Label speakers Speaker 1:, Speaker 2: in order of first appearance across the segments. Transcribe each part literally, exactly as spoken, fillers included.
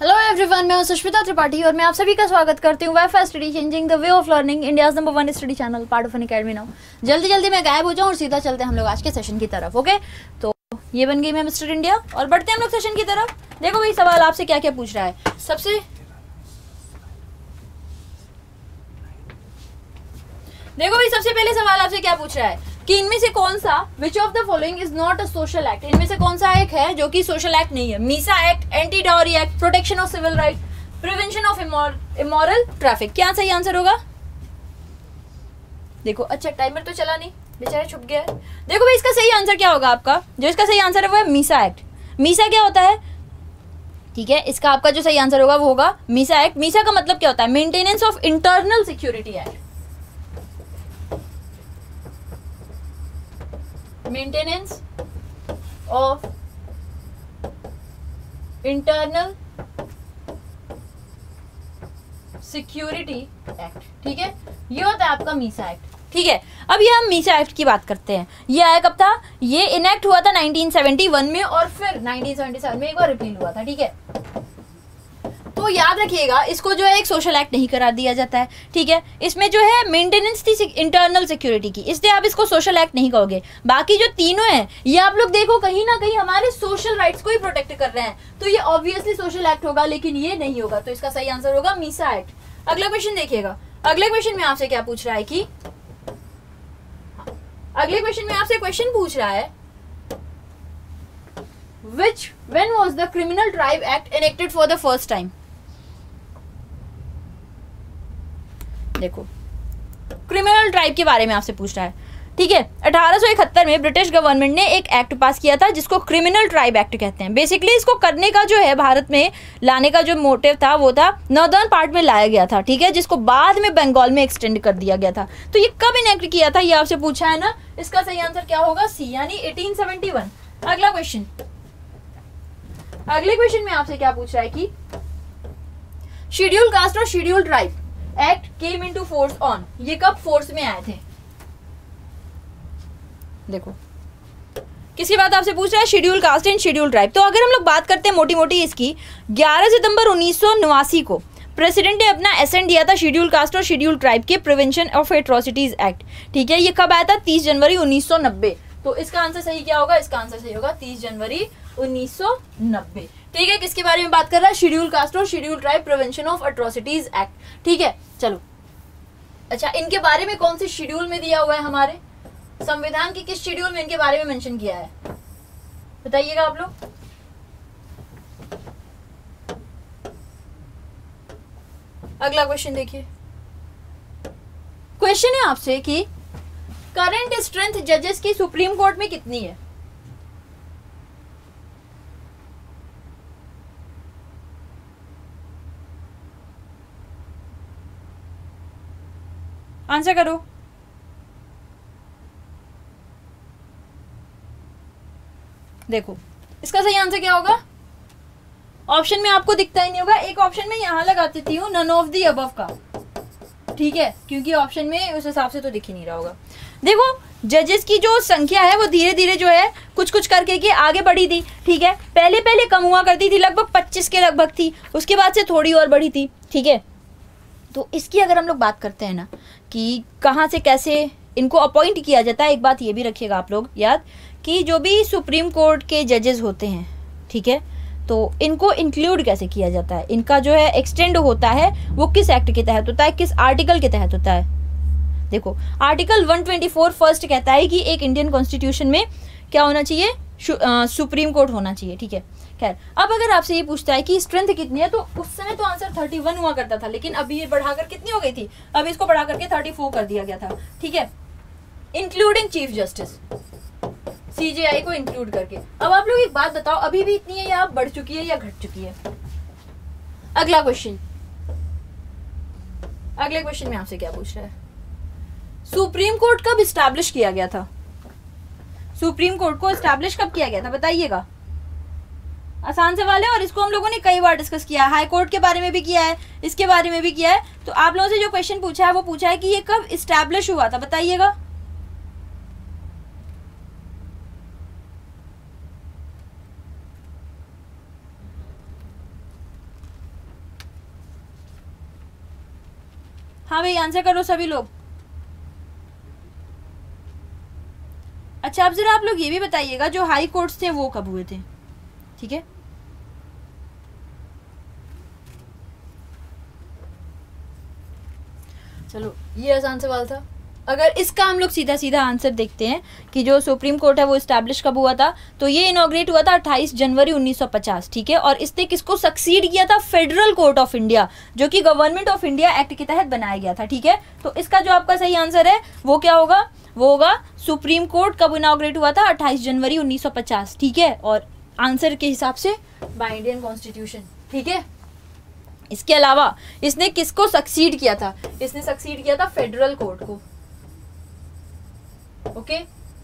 Speaker 1: Hello everyone, मैं हूं सुष्मिता त्रिपाठी और मैं आप सभी का स्वागत करती हूं WiFi study changing the way of learning, India's number one study channel, part of Unacademy now. जल्दी जल्दी मैं गायब हो जाऊं और सीधा चलते हैं हम लोग आज के सेशन की तरफ। ओके, तो ये बन गई मैं मिस्टर इंडिया और बढ़ते हैं हम लोग सेशन की तरफ। देखो भाई, सवाल आपसे क्या क्या पूछ रहा है। सबसे देखो भाई सबसे पहले सवाल आपसे क्या पूछ रहा है कि इनमें से कौन सा which of the following is not a social act, इनमें से कौन सा एक है जो कि सोशल एक्ट नहीं है। MISA act, anti dowry act, protection of civil right, prevention of immoral traffic. क्या सही आंसर होगा? देखो, अच्छा टाइमर तो चला नहीं, बेचारा छुप गया है। देखो भाई, इसका सही आंसर क्या होगा आपका? जो इसका सही आंसर है वो है मीसा एक्ट। मीसा क्या होता है? ठीक है, इसका आपका जो सही आंसर होगा वो होगा मीसा एक्ट। मीसा का मतलब क्या होता है? Maintenance of internal security act. Maintenance of internal security act. ठीक है, ये होता है आपका मीसा एक्ट। ठीक है, अब ये हम मीसा एक्ट की बात करते हैं। ये आया कब था? ये इनेक्ट हुआ था नाइनटीन सेवेंटी वन में और फिर नाइनटीन सेवेंटी सेवन में एक बार रिपील हुआ था। ठीक है, तो याद रखिएगा, इसको जो है एक सोशल एक्ट नहीं करार दिया जाता है। ठीक है, इसमें जो है मेंटेनेंस थी इंटरनल सिक्योरिटी की, इसलिए आप इसको सोशल एक्ट नहीं कहोगे। बाकी जो तीनों हैं ये आप लोग देखो कहीं ना कहीं हमारे सोशल राइट्स को ही प्रोटेक्ट कर रहे हैं, तो ये ऑब्वियसली सोशल एक्ट होगा, लेकिन ये नहीं होगा। तो इसका सही आंसर होगा मीसा एक्ट। अगला क्वेश्चन देखिएगा। अगले क्वेश्चन में आपसे क्या पूछ रहा है कि अगले क्वेश्चन में आपसे क्वेश्चन पूछ रहा है which when was the criminal tribe act enacted for the first time। देखो, क्रिमिनल ट्राइब के बारे में आपसे पूछ रहा है। ठीक है, अठारह सौ इकहत्तर में ब्रिटिश गवर्नमेंट ने एक एक्ट पास किया था जिसको क्रिमिनल ट्राइब एक्ट कहते हैं। बेसिकली इसको करने का जो है, भारत में लाने का जो मोटिव था वो था नॉर्दर्न पार्ट में लाया गया था। ठीक है, जिसको बाद में बंगाल में एक्सटेंड कर दिया गया था। तो ये कब इनेक्ट किया था ये आपसे पूछा है ना। इसका सही आंसर क्या होगा? सी, यानी एटीन सेवेंटी वन। अगला क्वेश्चन, अगले क्वेश्चन में आपसे क्या पूछ रहा है कि शेड्यूल कास्ट और schedule tribe act came into force on, ये कब फोर्स में आए थे? देखो, किसकी बात आपसे पूछ रहा है? Schedule caste and schedule tribe. तो अगर हम लोग बात करते हैं मोटी मोटी इसकी, ग्यारह सितंबर उन्नीस सौ नवासी को प्रेसिडेंट ने अपना एसेंट दिया था शेड्यूल कास्ट और शेड्यूल ट्राइब के प्रिवेंशन ऑफ एट्रोसिटीज एक्ट। ठीक है, ये कब आया था? तीस जनवरी उन्नीस सौ नब्बे। तो इसका आंसर सही क्या होगा? इसका आंसर सही होगा तीस जनवरी उन्नीस सौ नब्बे। ठीक है, किसके बारे में बात कर रहा है? शेड्यूल कास्ट और schedule tribe prevention of atrocities act. ठीक है, चलो। अच्छा, इनके बारे में कौन से शेड्यूल में दिया हुआ है? हमारे संविधान के किस शेड्यूल में इनके बारे में मेंशन किया है? बताइएगा आप लोग। अगला क्वेश्चन देखिए। क्वेश्चन है आपसे कि करंट स्ट्रेंथ जजेस की सुप्रीम कोर्ट में कितनी है? आंसर करो। देखो, इसका सही आंसर क्या होगा? ऑप्शन में आपको दिखता ही नहीं होगा। एक ऑप्शन में यहां लगा देती हूँ, नन ऑफ दी अबव का। ठीक है, क्योंकि ऑप्शन में उस हिसाब से तो दिख ही नहीं रहा होगा। देखो, जजेस की जो संख्या है वो धीरे धीरे जो है कुछ कुछ करके के आगे बढ़ी थी। ठीक है, पहले पहले कम हुआ करती थी, लगभग पच्चीस के लगभग थी, उसके बाद से थोड़ी और बढ़ी थी। ठीक है, तो इसकी अगर हम लोग बात करते हैं ना कि कहाँ से कैसे इनको अपॉइंट किया जाता है, एक बात ये भी रखिएगा आप लोग याद कि जो भी सुप्रीम कोर्ट के जजेस होते हैं, ठीक है, तो इनको इंक्लूड कैसे किया जाता है, इनका जो है एक्सटेंड होता है वो किस एक्ट के तहत होता है, किस आर्टिकल के तहत होता है। देखो, article one twenty four first कहता है कि एक इंडियन कॉन्स्टिट्यूशन में क्या होना चाहिए? सुप्रीम कोर्ट होना चाहिए। ठीक है, खैर, अब अगर आपसे ये पूछता है कि स्ट्रेंथ कितनी है, तो उस समय तो आंसर थर्टी वन हुआ करता था, लेकिन अभी ये बढ़ाकर कितनी हो गई थी? अब इसको बढ़ा करके थर्टी फोर कर दिया गया था। ठीक है, इंक्लूडिंग चीफ जस्टिस, सीजेआई को इंक्लूड करके। अब आप लोग एक बात बताओ, अभी भी इतनी है या बढ़ चुकी है या घट चुकी है? अगला क्वेश्चन, अगले क्वेश्चन में आपसे क्या पूछ रहा है? सुप्रीम कोर्ट कब इस्टेब्लिश किया गया था? सुप्रीम कोर्ट को इस्टेब्लिश कब किया गया था बताइएगा। आसान सवाल है और इसको हम लोगों ने कई बार डिस्कस किया है। हाई कोर्ट के बारे में भी किया है, इसके बारे में भी किया है। तो आप लोगों से जो क्वेश्चन पूछा है वो पूछा है कि ये कब इस्टेब्लिश हुआ था, बताइएगा। हाँ भाई आंसर करो सभी लोग। अच्छा अब जरा आप लोग ये भी बताइएगा जो हाई कोर्ट्स थे वो कब हुए थे, ठीक है। चलो ये आसान सवाल था। अगर इसका हम लोग सीधा सीधा आंसर देखते हैं कि जो सुप्रीम कोर्ट है वो इस्टेब्लिश कब हुआ था, तो ये इनॉग्रेट हुआ था अट्ठाईस जनवरी उन्नीस सौ पचास, ठीक है। और इसने किसको सक्सीड किया था? फेडरल कोर्ट ऑफ इंडिया, जो कि गवर्नमेंट ऑफ इंडिया एक्ट के तहत बनाया गया था, ठीक है। तो इसका जो आपका सही आंसर है वो क्या होगा? वो होगा सुप्रीम कोर्ट कब इनॉग्रेट हुआ था? अट्ठाईस जनवरी उन्नीस सौ पचास, ठीक है। और आंसर के हिसाब से बाय इंडियन कॉन्स्टिट्यूशन, ठीक है। इसके अलावा इसने किसको सक्सीड किया था? इसने सक्सीड किया था फेडरल कोर्ट को, ओके।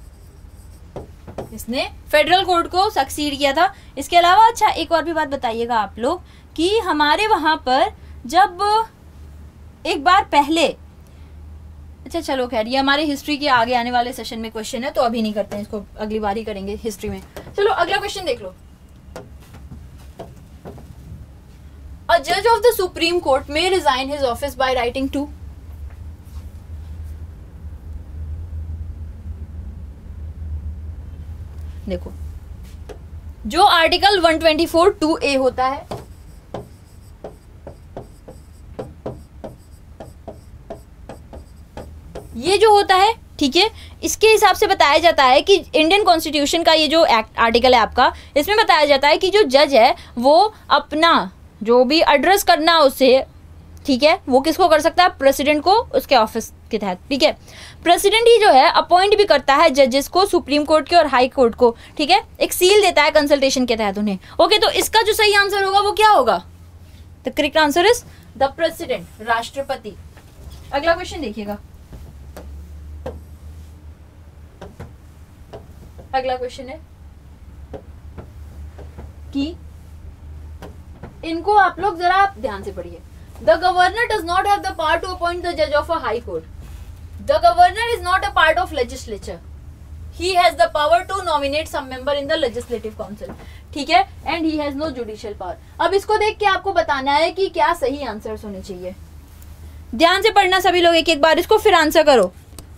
Speaker 1: इसने फेडरल कोर्ट को सक्सीड किया था। इसके अलावा अच्छा एक और भी बात बताइएगा आप लोग कि हमारे वहां पर जब एक बार पहले, अच्छा चलो खैर ये हमारे हिस्ट्री के आगे आने वाले सेशन में क्वेश्चन है, तो अभी नहीं करते हैं इसको, अगली बार ही करेंगे हिस्ट्री में। चलो अगला क्वेश्चन देख लो। A judge of the Supreme Court may resign his office by writing to. देखो जो आर्टिकल एक सौ चौबीस टू ए होता है, ये जो होता है, ठीक है, इसके हिसाब से बताया जाता है कि इंडियन कॉन्स्टिट्यूशन का ये जो एक्ट आर्टिकल है आपका, इसमें बताया जाता है कि जो जज है वो अपना जो भी एड्रेस करना उसे, ठीक है, वो किसको कर सकता है? प्रेसिडेंट को, उसके ऑफिस के तहत, ठीक है। प्रेसिडेंट ही जो है अपॉइंट भी करता है जजेस को, सुप्रीम कोर्ट के और हाई कोर्ट को, ठीक है। एक सील देता है कंसल्टेशन के तहत उन्हें, ओके। तो इसका जो सही आंसर होगा वो क्या होगा? The correct answer is the president, राष्ट्रपति। अगला क्वेश्चन देखिएगा। अगला क्वेश्चन है कि इनको आप लोग जरा आप ध्यान से पढ़िए। The governor does not have the power to appoint the जज of a high court. The governor is not a part of legislature. He has the power to nominate some member in the legislative council, ठीक है, and he has no judicial power. अब इसको देख के आपको बताना है कि क्या सही आंसर्स होने चाहिए। ध्यान से पढ़ना सभी लोग एक एक बार इसको, फिर आंसर करो।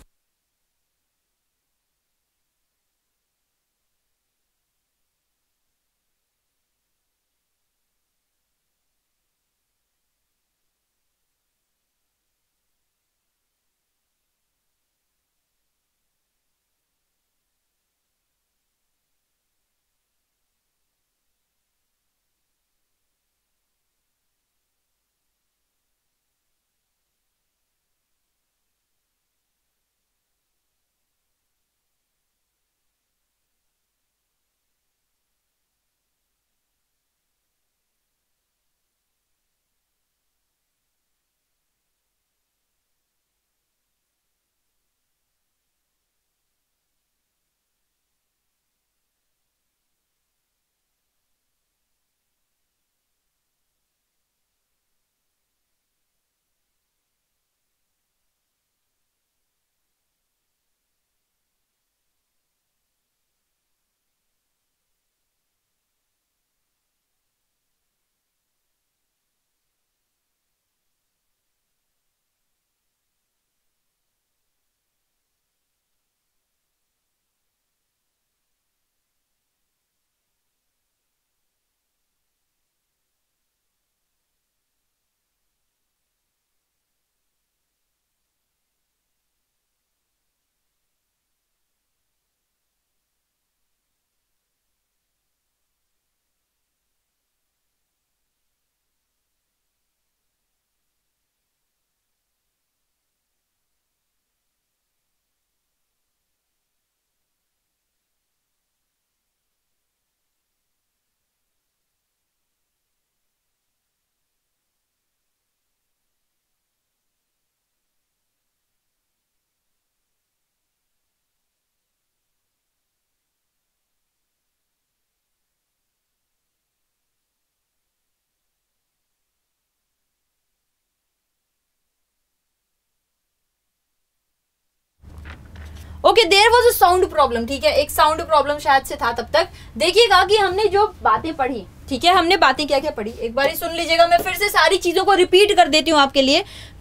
Speaker 1: Okay, there was a sound problem, ठीक है, एक साउंड प्रॉब्लम शायद से था तब तक। देखिएगा कि हमने जो बातें पढ़ी, ठीक है, हमने बातें क्या क्या पढ़ी, एक बार ही सुन लीजिएगा। मैं फिर से सारी चीजों को रिपीट कर देती हूँ आपके लिए,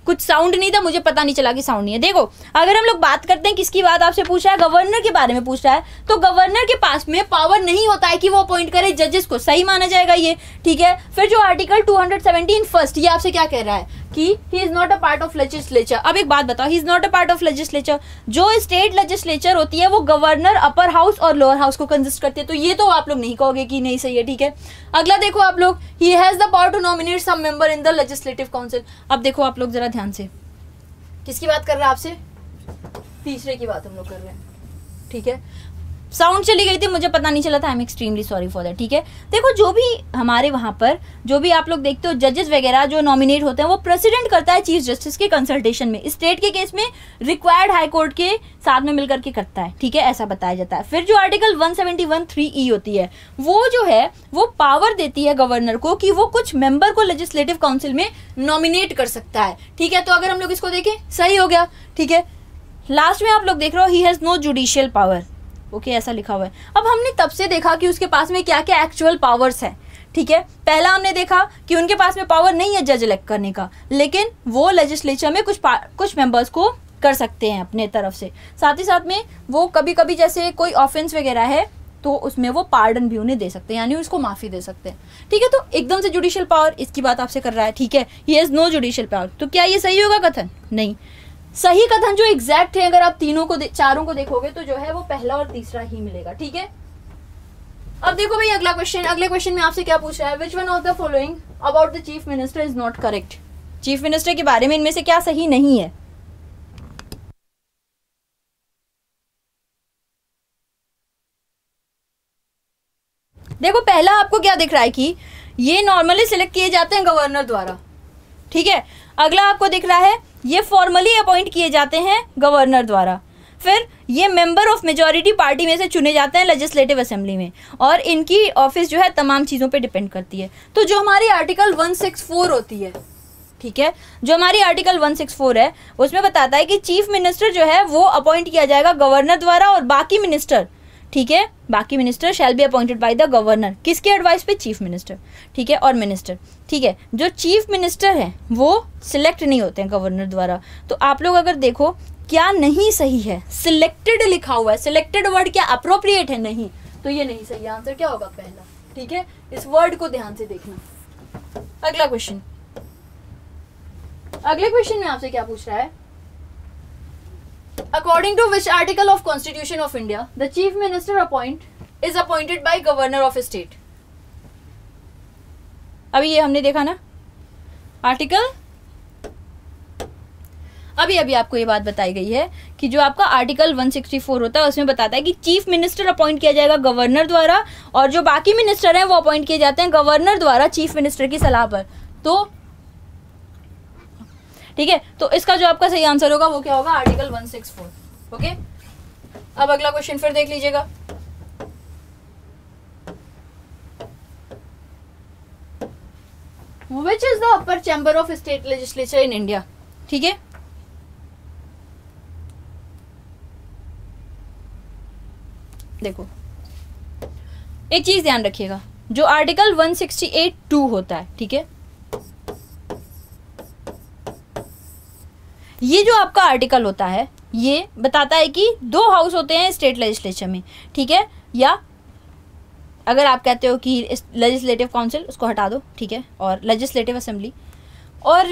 Speaker 1: कुछ साउंड नहीं था, मुझे पता नहीं चला कि साउंड नहीं है। देखो अगर हम लोग बात करते हैं किसकी बात आपसे पूछ रहा है, गवर्नर के बारे में पूछ रहा है, तो गवर्नर के पास में पावर नहीं होता है कि वो अपॉइंट करे जजेस को, सही माना जाएगा ये, ठीक है। फिर जो आर्टिकल टू सेवनटीन फर्स्ट, ये आपसे क्या कह रहा है कि he is not a part of legislature. अब एक बात बताओ, he is not a part of legislature, जो स्टेट लेजिस्लेचर होती है वो गवर्नर, अपर हाउस और लोअर हाउस को कंसिस्ट करती है, तो ये तो आप लोग नहीं कहोगे कि नहीं सही है, ठीक है। अगला देखो आप लोग, he has the power to nominate some member in the legislative council. अब देखो आप लोग जरा ध्यान से, किसकी बात कर रहे हैं आपसे, तीसरे की बात हम लोग कर रहे हैं, ठीक है। साउंड चली गई थी, मुझे पता नहीं चला था, I am extremely sorry for that, ठीक है। देखो जो भी हमारे वहां पर जो भी आप लोग देखते हो जजेस वगैरह जो नॉमिनेट होते हैं वो प्रेसिडेंट करता है चीफ जस्टिस के कंसल्टेशन में, स्टेट के केस में रिक्वायर्ड हाई कोर्ट के साथ में मिलकर के करता है, ठीक है, ऐसा बताया जाता है। फिर जो article one seventy one three E होती है वो जो है वो पावर देती है गवर्नर को कि वो कुछ मेंबर को लेजिस्लेटिव काउंसिल में नॉमिनेट कर सकता है, ठीक है। तो अगर हम लोग इसको देखें, सही हो गया, ठीक है। लास्ट में आप लोग देख रहे हो, he has no judicial power, okay, ऐसा लिखा हुआ है। अब हमने तब से देखा कि उसके पास में क्या क्या एक्चुअल पावर्स है, ठीक है। पहला हमने देखा कि उनके पास में पावर नहीं है जज इलेक्ट करने का, लेकिन वो लेजिस्लेचर में कुछ कुछ मेंबर्स को कर सकते हैं अपने तरफ से। साथ ही साथ में वो कभी कभी जैसे कोई ऑफेंस वगैरह है तो उसमें वो पार्डन भी उन्हें दे सकते हैं, यानी उसको माफी दे सकते हैं, ठीक है। तो एकदम से जुडिशियल पावर, इसकी बात आपसे कर रहा है, ठीक है, he has no judicial power. तो क्या ये सही होगा कथन? नहीं। सही कथन जो एग्जैक्ट है, अगर आप तीनों को चारों को देखोगे तो जो है वो पहला और तीसरा ही मिलेगा, ठीक है। अब देखो भाई अगला क्वेश्चन, अगले क्वेश्चन में आपसे क्या पूछ रहा है, which one of the following about the chief minister is not correct. Chief minister के बारे में इनमें से क्या सही नहीं है? देखो पहला आपको क्या दिख रहा है कि ये नॉर्मली सिलेक्ट किए जाते हैं गवर्नर द्वारा, ठीक है। अगला आपको दिख रहा है ये फॉर्मली अपॉइंट किए जाते हैं गवर्नर द्वारा। फिर ये मेंबर ऑफ मेजॉरिटी पार्टी में से चुने जाते हैं लेजिस्लेटिव असेंबली में, और इनकी ऑफिस जो है तमाम चीज़ों पे डिपेंड करती है। तो जो हमारी आर्टिकल वन सिक्स फोर होती है, ठीक है, जो हमारी आर्टिकल वन सिक्स फोर है उसमें बताता है कि चीफ मिनिस्टर जो है वो अपॉइंट किया जाएगा गवर्नर द्वारा, और बाकी मिनिस्टर, ठीक है, बाकी minister shall be appointed by the governor, किसके एडवाइस पे? चीफ मिनिस्टर, ठीक है, और मिनिस्टर, ठीक है। जो चीफ मिनिस्टर है वो सिलेक्ट नहीं होते हैं गवर्नर द्वारा। तो आप लोग अगर देखो क्या नहीं सही है, सिलेक्टेड लिखा हुआ है, सिलेक्टेड वर्ड क्या अप्रोप्रिएट है? नहीं, तो ये नहीं सही, आंसर क्या होगा? पहला, ठीक है। इस वर्ड को ध्यान से देखना। अगला क्वेश्चन, अगले क्वेश्चन में आपसे क्या पूछ रहा है, According to which article of Constitution of India the Chief Minister appoint is appointed by Governor of a state? अभी ये हमने देखा ना आर्टिकल, अभी अभी आपको ये बात बताई गई है कि जो आपका आर्टिकल वन सिक्सटी फोर होता है उसमें बताता है कि चीफ मिनिस्टर अपॉइंट किया जाएगा गवर्नर द्वारा, और जो बाकी मिनिस्टर हैं वो अपॉइंट किए जाते हैं गवर्नर द्वारा चीफ मिनिस्टर की सलाह पर। तो ठीक है, तो इसका जो आपका सही आंसर होगा वो क्या होगा? Article one six four, okay. अब अगला क्वेश्चन फिर देख लीजिएगा, which is the upper chamber of state legislature in India, ठीक है। देखो एक चीज ध्यान रखिएगा, जो article one sixty eight two होता है, ठीक है, ये जो आपका आर्टिकल होता है ये बताता है कि दो हाउस होते हैं स्टेट लेजिस्लेचर में, ठीक है, या अगर आप कहते हो कि लेजिस्लेटिव काउंसिल, उसको हटा दो, ठीक है, और लेजिस्लेटिव असेंबली, और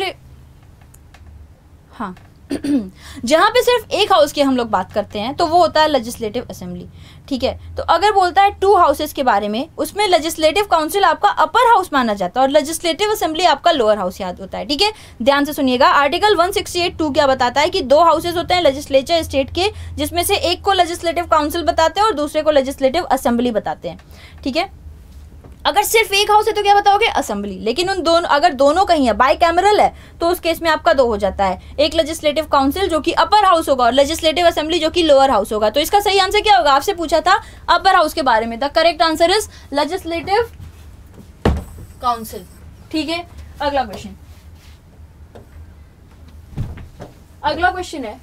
Speaker 1: हाँ जहाँ पे सिर्फ एक हाउस की हम लोग बात करते हैं तो वो होता है लेजिस्लेटिव असेंबली, ठीक है। तो अगर बोलता है टू हाउसेस के बारे में, उसमें लेजिस्लेटिव काउंसिल आपका अपर हाउस माना जाता है और लेजिस्लेटिव असेंबली आपका लोअर हाउस याद होता है, ठीक है। ध्यान से सुनिएगा, article one sixty eight two क्या बताता है कि दो हाउसेस होते हैं लेजिस्लेचर स्टेट के, जिसमें से एक को लेजिस्लेटिव काउंसिल बताते हैं और दूसरे को लेजिस्लेटिव असेंबली बताते हैं, ठीक है। अगर सिर्फ एक हाउस है तो क्या बताओगे? असेंबली। लेकिन उन दोनों, अगर दोनों कहीं है, बाई कैमरल है, तो उस केस में आपका दो हो जाता है, एक लेजिस्लेटिव काउंसिल जो कि अपर हाउस होगा और लेजिस्लेटिव असेंबली जो कि लोअर हाउस होगा। तो इसका सही आंसर क्या होगा? आपसे पूछा था अपर हाउस के बारे में, the correct answer is legislative council, ठीक है। अगला क्वेश्चन, अगला क्वेश्चन है,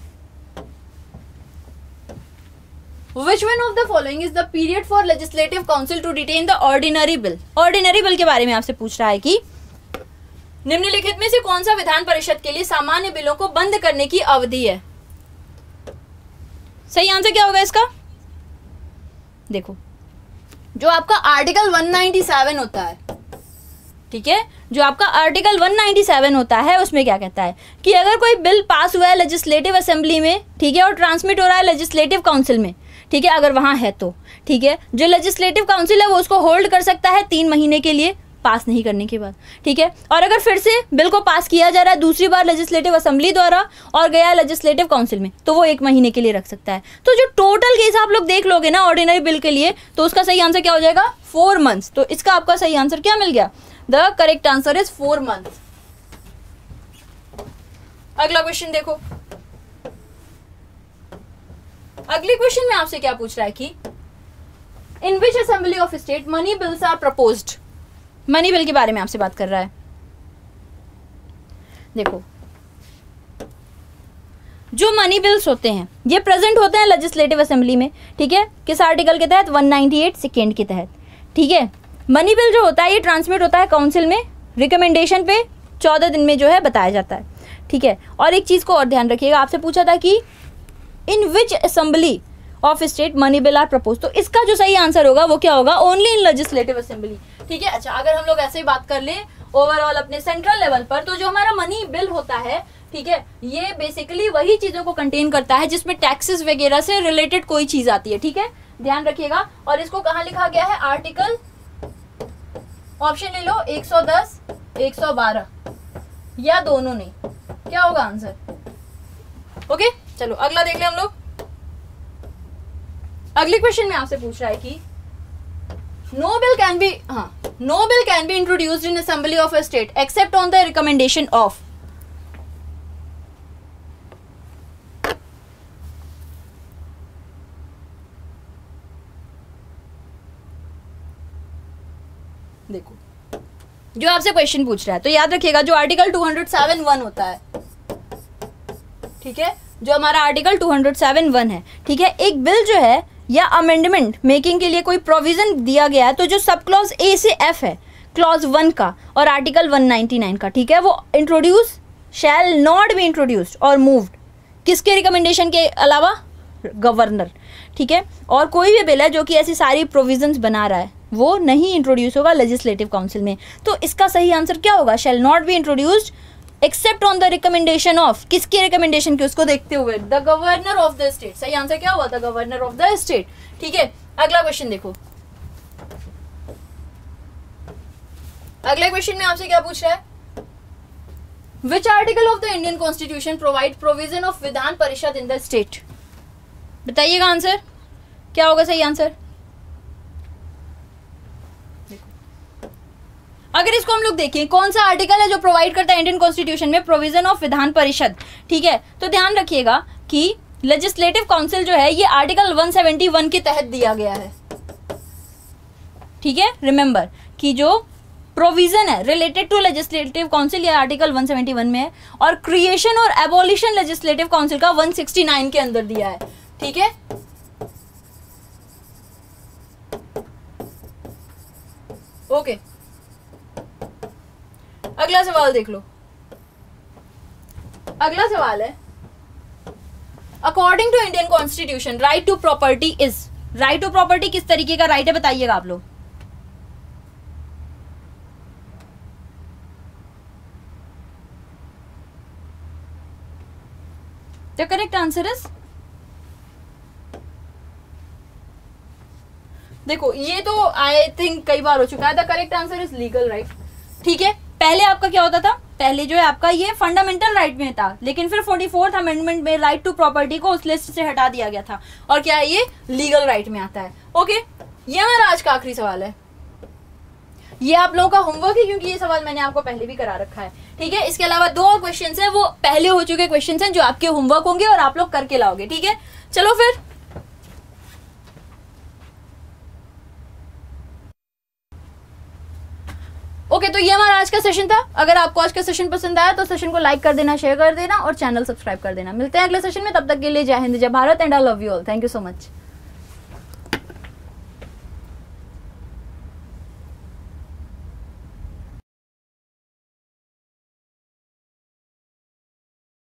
Speaker 1: Which one of the following is the period for legislative council to detain the ordinary bill? Ordinary bill के बारे में आपसे पूछ रहा है कि निम्नलिखित में से कौन सा विधान परिषद के लिए सामान्य बिलों को बंद करने की अवधि है? सही आंसर क्या होगा इसका? देखो, जो आपका आर्टिकल एक सौ सत्तानवे होता है, ठीक है, जो आपका आर्टिकल एक सौ सत्तानवे होता है, उसमें क्या कहता है कि अगर कोई बिल पास हुआ है लेजिस्लेटिव असेंबली में, ठीक है, और ट्रांसमिट हो रहा है लेजिस्लेटिव काउंसिल में, ठीक है, अगर वहां है तो, ठीक है, जो लेजिस्लेटिव काउंसिल है वो उसको होल्ड कर सकता है तीन महीने के लिए पास नहीं करने के बाद, ठीक है। और अगर फिर से बिल को पास किया जा रहा है दूसरी बार लेजिस्लेटिव असेंबली द्वारा और गया लेजिस्लेटिव काउंसिल में, तो वो एक महीने के लिए रख सकता है। तो जो टोटल केस आप लोग देख लोगे ना ऑर्डिनरी बिल के लिए, तो उसका सही आंसर क्या हो जाएगा? Four months. तो इसका आपका सही आंसर क्या मिल गया? The correct answer is four months. अगला क्वेश्चन देखो, अगले क्वेश्चन में आपसे क्या पूछ रहा है कि in which assembly of state money bills are proposed. Money bill के बारे में आपसे बात कर रहा है। देखो, जो मनी बिल्स होते हैं ये प्रेजेंट होते हैं लेजिस्लेटिव असेंबली में, ठीक है, किस आर्टिकल के तहत? एक सौ अट्ठानवे सेकेंड के तहत, ठीक है। मनी बिल जो होता है ये ट्रांसमिट होता है काउंसिल में, रिकमेंडेशन पे चौदह दिन में जो है बताया जाता है, ठीक है। और एक चीज को और ध्यान रखिएगा, आपसे पूछा था कि in which assembly of state money bill are propose, तो इसका जो सही आंसर होगा वो क्या होगा? ओनली इन लेजिस्लेटिव असेंबली, ठीक है। अच्छा, अगर हम लोग ऐसे ही बात कर ले ओवरऑल अपने सेंट्रल लेवल पर, तो जो हमारा मनी बिल होता है, ठीक है, ये बेसिकली वही चीजों को कंटेन करता है जिसमें टैक्सेस वगैरह से रिलेटेड कोई चीज आती है, ठीक है, ध्यान रखिएगा। और इसको कहाँ लिखा गया है? आर्टिकल, ऑप्शन ले लो, एक सौ दस, एक सौ बारह या दोनों नहीं, क्या होगा आंसर? ओके, चलो अगला देख ले हम लोग। अगले क्वेश्चन में आपसे पूछ रहा है कि नो बिल कैन बी हाँ no bill can be introduced in assembly of a state except on the recommendation of. देखो, जो आपसे क्वेश्चन पूछ रहा है तो याद रखिएगा जो article two hundred seven one होता है, ठीक है, जो हमारा article two hundred seven one है, ठीक है, एक बिल जो है या अमेंडमेंट मेकिंग के लिए कोई प्रोविजन दिया गया है, तो जो सब क्लॉज ए से एफ है क्लॉज वन का और आर्टिकल वन नाइंटी नाइन का, ठीक है, वो introduce shall not be introduced और मूव्ड किसके रिकमेंडेशन के अलावा? गवर्नर, ठीक है। और कोई भी बिल है जो कि ऐसी सारी प्रोविजंस बना रहा है वो नहीं इंट्रोड्यूस होगा लेजिस्लेटिव काउंसिल में। तो इसका सही आंसर क्या होगा? Shall not be introduced except on the recommendation of, किसके रिकमेंडेशन के? उसको देखते हुए, the governor of the state. सही आंसर क्या हुआ? The governor of the state, ठीक है। अगला क्वेश्चन देखो, अगले क्वेश्चन में आपसे क्या पूछ रहा है? Which article of the Indian constitution provide provision of Vidhan Parishad in the state? बताइएगा आंसर क्या होगा सही आंसर। अगर इसको हम लोग देखें कौन सा आर्टिकल है जो प्रोवाइड करता है इंडियन कॉन्स्टिट्यूशन में प्रोविजन ऑफ विधान परिषद, ठीक है, तो ध्यान रखिएगा कि लेजिस्लेटिव काउंसिल जो है ये आर्टिकल वन सेवेंटी वन के तहत दिया गया है, ठीक है। रिमेंबर कि जो प्रोविजन है रिलेटेड टू लेजिस्लेटिव काउंसिल ये आर्टिकल वन सेवेंटी वन में है, और क्रिएशन और एबॉलिशन लेजिस्लेटिव काउंसिल का वन सिक्सटी नाइन के अंदर दिया है, ठीक है। ओके, अगला सवाल देख लो। अगला सवाल है, according to Indian constitution right to property is. Right to property किस तरीके का राइट है बताइएगा आप लोग। द करेक्ट आंसर इज, देखो ये तो आई थिंक कई बार हो चुका है। The correct answer is legal right, ठीक है। पहले आपका क्या होता था? पहले जो है आपका ये फंडामेंटल राइट में था, लेकिन फिर फोर्टी फोर्थ अमेंडमेंट में राइट टू प्रॉपर्टी को उस लिस्ट से हटा दिया गया था और क्या है ये लीगल राइट में आता है। ओके, ये हमारा आज का आखिरी सवाल है। ये आप लोगों का होमवर्क है क्योंकि ये सवाल मैंने आपको पहले भी करा रखा है, ठीक है। इसके अलावा दो और क्वेश्चंस हैं, वो पहले हो चुके क्वेश्चंस हैं जो आपके होमवर्क होंगे और आप लोग करके लाओगे, ठीक है। चलो फिर ओके okay, तो ये हमारा आज का सेशन था। अगर आपको आज का सेशन पसंद आया तो सेशन को लाइक कर देना, शेयर कर देना और चैनल सब्सक्राइब कर देना। मिलते हैं अगले सेशन में, तब तक के लिए जय हिंद, जय Bharat and I love you all. Thank you so much.